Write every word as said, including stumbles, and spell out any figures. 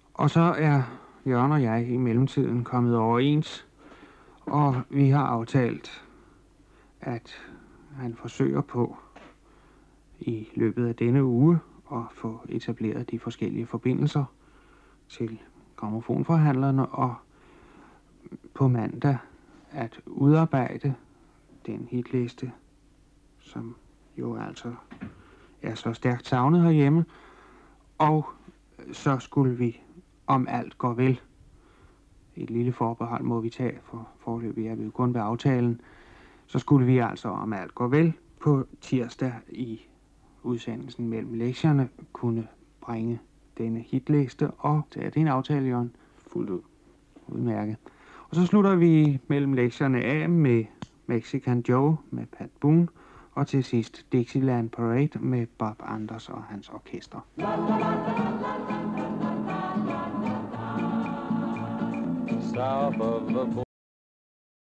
Og så er Jørgen og jeg i mellemtiden kommet overens, og vi har aftalt, at han forsøger på i løbet af denne uge at få etableret de forskellige forbindelser til grammofonforhandlerne, og på mandag at udarbejde den hitliste, som jo altså er så stærkt savnet herhjemme. Og så skulle vi, om alt går vel, et lille forbehold må vi tage, for foreløbig er vi jo kun ved aftalen, så skulle vi altså, om alt går vel, på tirsdag i udsendelsen mellem lektierne kunne bringe denne hitliste, og det er det en aftale, Jørgen? Fuldt ud. Udmærket. Og så slutter vi mellem lektierne af med Mexican Joe med Pat Boone, og til sidst Dixieland Parade med Bob Anders og hans orkester. South of the